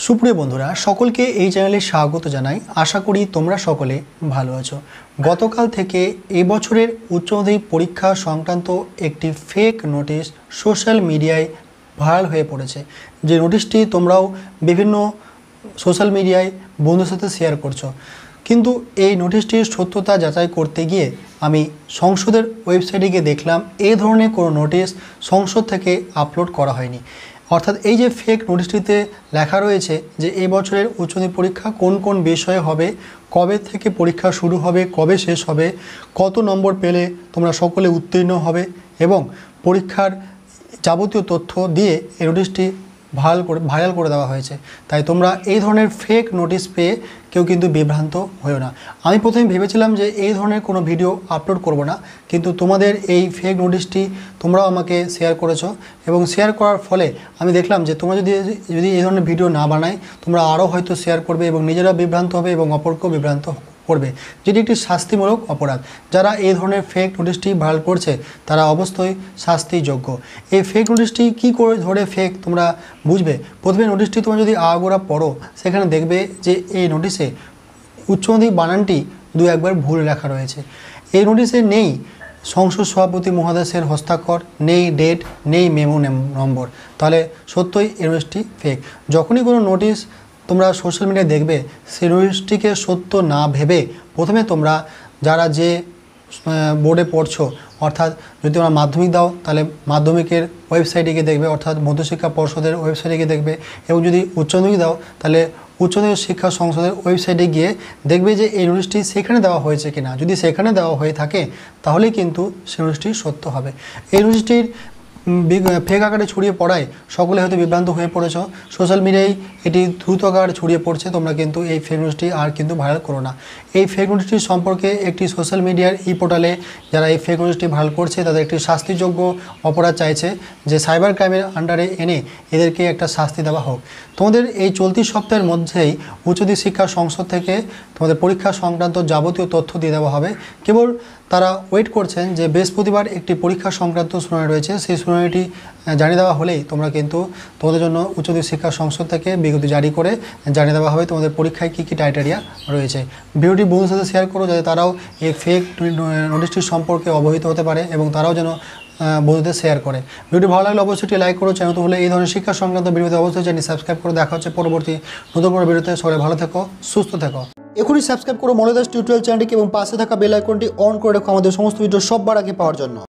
সুপ্রিয় বন্ধুরা সকলকে এই চ্যানেলে স্বাগত জানাই। আশা করি তোমরা সকলে ভালো আছো। গতকাল থেকে এই বছরের উচ্চ মাধ্যমিক পরীক্ষা সংক্রান্ত একটি ফেক নোটিশ সোশ্যাল মিডিয়ায় ভাইরাল হয়ে পড়েছে। যে নোটিশটি তোমরাও বিভিন্ন সোশ্যাল মিডিয়ায় বন্ধুদের সাথে শেয়ার করছো, কিন্তু এই নোটিশটির সত্যতা যাচাই করতে গিয়ে আমি সংসদের ওয়েবসাইটে গিয়ে দেখলাম এই ধরনের কোনো নোটিশ সংসদ থেকে আপলোড করা হয়নি। অর্থাৎ এই যে ফেক নোটিশটিতে লেখা রয়েছে যে এই বছরের উচ্চ মাধ্যমিক পরীক্ষা কোন কোন বিষয়ে হবে, কবে থেকে পরীক্ষা শুরু হবে, কবে শেষ হবে, কত নম্বর পেলে তোমরা সকলে উত্তীর্ণ হবে এবং পরীক্ষার যাবতীয় তথ্য দিয়ে এই নোটিশটি ভাইরাল করে দেওয়া হয়েছে। তাই তোমরা এই ধরনের ফেক নোটিশ পেয়ে কেউ কিন্তু বিভ্রান্ত হয়েও না। আমি প্রথমে ভেবেছিলাম যে এই ধরনের কোনো ভিডিও আপলোড করব না, কিন্তু তোমাদের এই ফেক নোটিশটি তোমরাও আমাকে শেয়ার করেছো এবং শেয়ার করার ফলে আমি দেখলাম যে তোমরা যদি এই ধরনের ভিডিও না বানাই তোমরা আরও হয়তো শেয়ার করবে এবং নিজেরা বিভ্রান্ত হবে এবং অপরকেও বিভ্রান্ত করবে, যেটি একটি শাস্তিমূলক অপরাধ। যারা এই ধরনের ফেক নোটিশটি ভাইরাল করছে তারা অবশ্যই শাস্তিযোগ্য। এই ফেক নোটিশটি কী করে ধরে ফেক তোমরা বুঝবে? প্রথমে নোটিশটি তোমরা যদি আগাগোড়া পড়ো সেখানে দেখবে যে এই নোটিশে উচ্চ মাধ্যমিক বানানটি দু একবার ভুল লেখা রয়েছে। এই নোটিশে নেই সংসদ সভাপতি মহাদেশের হস্তাক্ষর, নেই ডেট, নেই মেমো নম্বর। তাহলে সত্যই এই নোটিশটি ফেক। যখনই কোনো নোটিশ তোমরা সোশ্যাল মিডিয়ায় দেখবে সেই নোটিশটিকে সত্য না ভেবে প্রথমে তোমরা যারা যে বোর্ডে পড়ছো, অর্থাৎ যদি তোমরা মাধ্যমিক দাও তাহলে মাধ্যমিকের ওয়েবসাইটে গিয়ে দেখবে, অর্থাৎ মধ্যশিক্ষা পর্ষদের ওয়েবসাইটে গিয়ে দেখবে, এবং যদি উচ্চ মাধ্যমিক দাও তাহলে উচ্চ মাধ্যমিক শিক্ষা সংসদের ওয়েবসাইটে গিয়ে দেখবে যে এই নোটিশটি সেখানে দেওয়া হয়েছে কিনা। যদি সেখানে দেওয়া হয়ে থাকে তাহলে কিন্তু সেই নোটিশটি সত্য হবে। এই নোটিশটির ফেক আকারে ছড়িয়ে পড়ায় সকলে হয়তো বিভ্রান্ত হয়ে পড়েছ। সোশ্যাল মিডিয়ায় এটি দ্রুত আকারে ছড়িয়ে পড়ছে। তোমরা কিন্তু এই ফেক নিউজটি আর কিন্তু ভাইরাল করো না। এই ফেক নিউজটি সম্পর্কে একটি সোশ্যাল মিডিয়ার পোর্টালে যারা এই ফেক নিউজটি ভাইরাল করছে তাদের একটি শাস্তিযোগ্য অপরাধ চাইছে যে সাইবার ক্রাইমের আন্ডারে এনে এদেরকে একটা শাস্তি দেওয়া হোক। তোমাদের এই চলতি সপ্তাহের মধ্যেই উচ্চতর শিক্ষা সংসদ থেকে তোমাদের পরীক্ষা সংক্রান্ত যাবতীয় তথ্য দিয়ে দেওয়া হবে। কেবল তারা ওয়েট করছেন যে বৃহস্পতিবার একটি পরীক্ষা সংক্রান্ত শুনানি রয়েছে, সেই শুনানিটি জানিয়ে দেওয়া হলেই তোমরা কিন্তু তোমাদের জন্য উচ্চতর শিক্ষা সংসদ থেকে বিজ্ঞপ্তি জারি করে জানিয়ে দেওয়া হবে তোমাদের পরীক্ষায় কী কী ক্রাইটেরিয়া রয়েছে। ভিডিওটি বন্ধুদের সাথে শেয়ার করো যাতে তারাও এই ফেক নোটিশটির সম্পর্কে অবহিত হতে পারে এবং তারাও যেন বন্ধুদের শেয়ার করে। ভিডিও ভালো লাগলে অবশ্যই লাইক করো। চ্যানেল তো হলে এই ধরনের শিক্ষা সংক্রান্ত ভিডিওতে অবশ্যই চ্যানেল সাবস্ক্রাইব করে দেখা হচ্ছে পরবর্তী নতুন কোনো ভিডিওতে। সবাই ভালো থেকো, সুস্থ থেকো। এখনই সাবস্ক্রাইব করো মনোদাস টিউটোরিয়াল চ্যানেলটি এবং পাশে থাকা বেল আইকনটি অন করে রাখো আমাদের সমস্ত ভিডিও সবার আগে পাওয়ার জন্য।